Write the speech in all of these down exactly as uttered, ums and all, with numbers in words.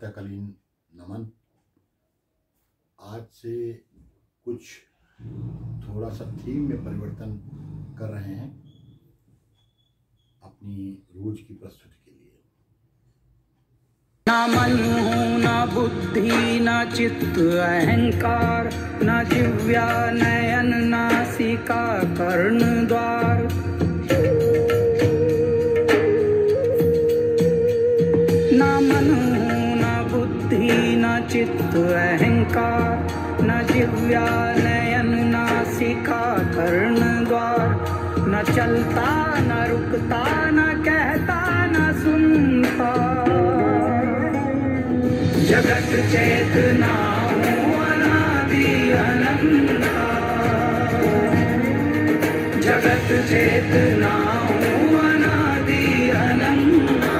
प्रातःकालीन नमन। आज से कुछ थोड़ा सा थीम में परिवर्तन कर रहे हैं अपनी रोज की प्रस्तुति के लिए। न मन न बुद्धि न चित्त अहंकार, न जिह्वा नयन नासिका कर्ण द्वार। न मन न बुद्धि न चित्त अहंकार, न जिह्वा नयन नासिका कर्ण द्वार। न चलता न रुकता न कहता न सुनता, जगत चेतना हूँ अनादि अनंता। जगत चेतना हूँ अनादि अनंता।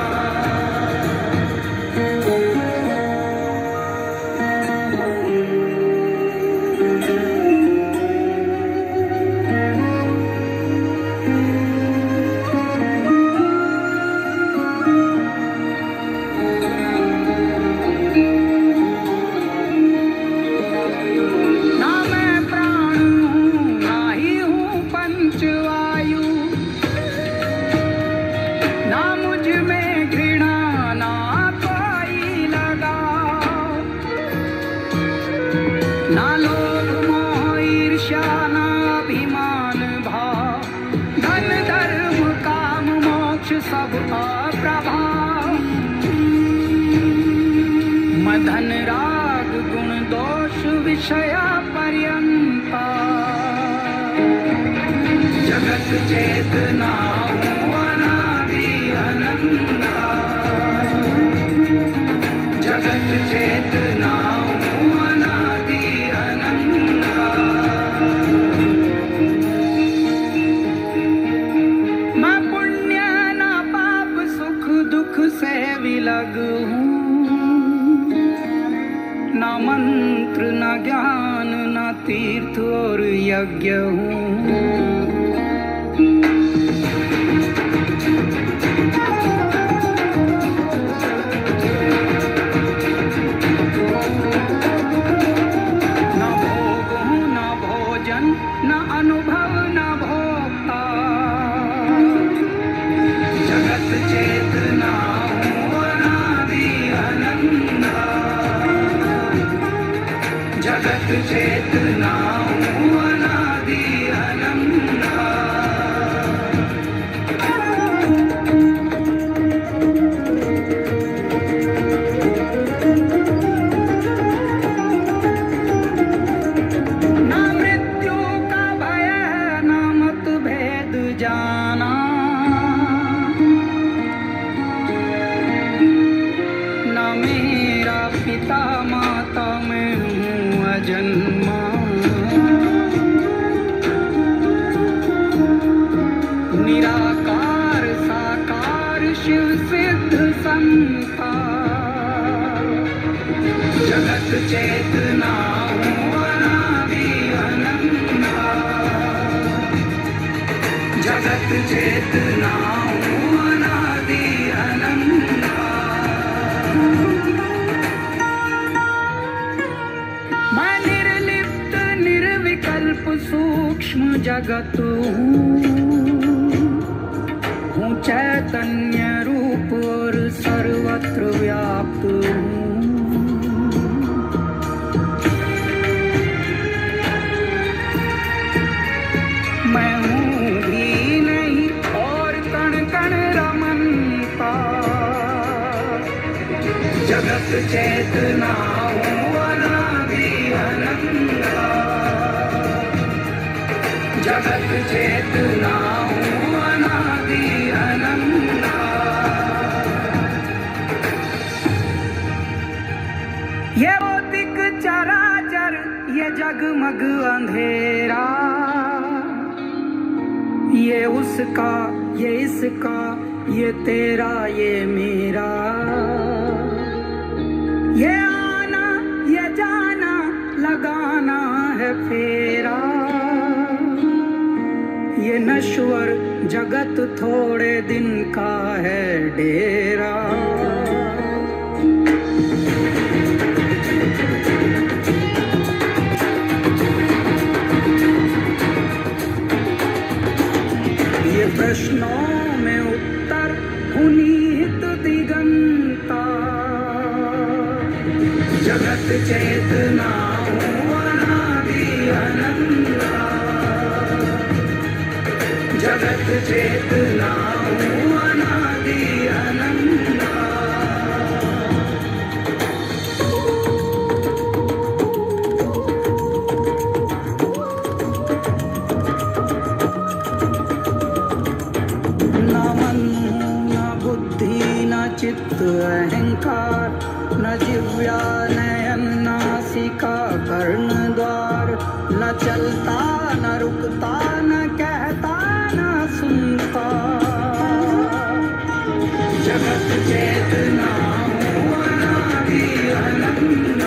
ना लोभ मोह ईर्ष्या ना अभिमान भाव, धन धर्म काम मोक्ष सब अप्रभाव। मदन राग गुण दोष विषया पर्यंता, जगत चेतना हूँ अनादि अनंता। जगत चेतना से विलग हूँ, न मंत्र न ज्ञान न तीर्थ और यज्ञ हूँ। न भोग हूँ न भोजन न अनुभव न भोक्ता, जगत चेतना जगत चेतना हूँ अनादि अनंता। न मृत्यु का भय न मत भेद जाना, न मेरा पिता माता मैं जन्मा। निराकार साकार शिव सिद्ध संता, जगत चेतना हूँ अनादि अनंता। जगत चेतना हूँ अनादि अनंता। मैं निर्लिप्त निर्विकल्प सूक्ष्म जगत हूँ, हूँ चैतन्य रूप और सर्वत्र व्याप्त हूँ। मैं हूँ भी नहीं और कण कण रमनता, जगत चेतना हूँ अनादि अनंता। जगत चेतना हूँ अनादि अनंता। ये भौतिक चराचर ये जगमग अंधेरा, ये उसका ये इसका ये तेरा ये मेरा। ये आना ये जाना लगाना है फेरा, ये नश्वर जगत थोड़े दिन का है डेरा। जगत चेतना हूँ अनादि अनंता, जगत चेतना हूँ अनादि अनंता। न मन न बुद्धि न चित्त अहंकार, न जिह्वा नयन नासिका कर्ण द्वार, न चलता न रुकता न कहता न सुनता, जगत चेतना हूँ अनादि अनंता,